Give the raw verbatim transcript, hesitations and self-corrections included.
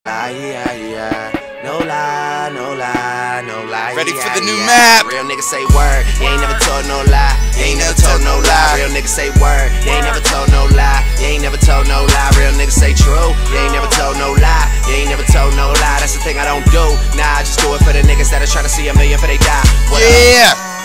lie, yeah, yeah. No lie, no lie, no lie. Ready yeah, for the new yeah. map. Real niggas say word, you ain't never told no lie. You ain't never told no lie. Real niggas say word, you ain't never told no lie. You ain't never told no lie. Real niggas say true, you ain't never told no lie. You ain't never told no lie. That's the thing I don't do. Nah, I just do it for the niggas that are trying to see a million for they die. What Yeah.